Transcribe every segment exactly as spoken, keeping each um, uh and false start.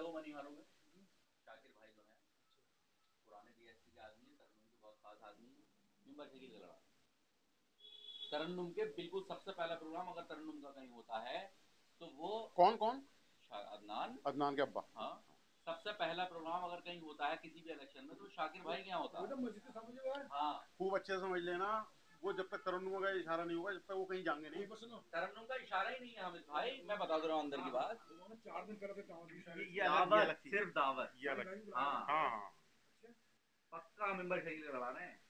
لگو منی والوں میں شاکر بھائی جو ہیں پرانے ڈی ایس پی کے آدمی ہیں، ترنم کے بہت خاص آدمی ہیں، ممبر شکیل کا لڑا ترنم کے بالکل سب سے پہلا پروگرام اگر ترنم کا کہیں ہوتا ہے تو وہ کون کون عدنان عدنان کے ابا. ہاں سب سے پہلا پروگرام اگر کہیں ہوتا ہے کسی بھی الیکشن میں تو شاکر بھائی کے یہاں ہوتا ہے. ہاں خوب اچھے سے سمجھ لینا وہ جب تک ترنم کا اشارہ نہیں ہوگا جب تک وہ کہیں جائیں گے نہیں. ترنم کا اشارہ ہی نہیں ہے حامد بھائی میں بتا دے رہا ہوں اندر کی بات چار دن کر تھے یہ الگ یہ الگ چیز صرف دعوت یہ الگ ہاں ہاں ہاں پکا ممبر شکیل کا لڑانا ہے.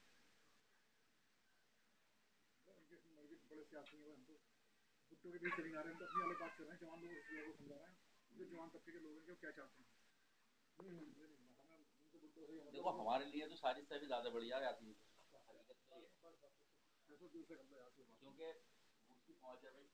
بڑے سیاسی ہیں ہم تو بھٹو کے بیچ چلی آ رہے ہیں تو اپنی الگ بات کر رہے ہیں جوان لوگوں کو سمجھا رہے ہیں جو جوان طبقے کے لوگ ہیں جو کیا چاہتے ہیں. دیکھو ہمارے لیے تو سازش سے بھی زیادہ بڑھیا ہے آتی کیونکہ مورتی پہنچ ہے بھائی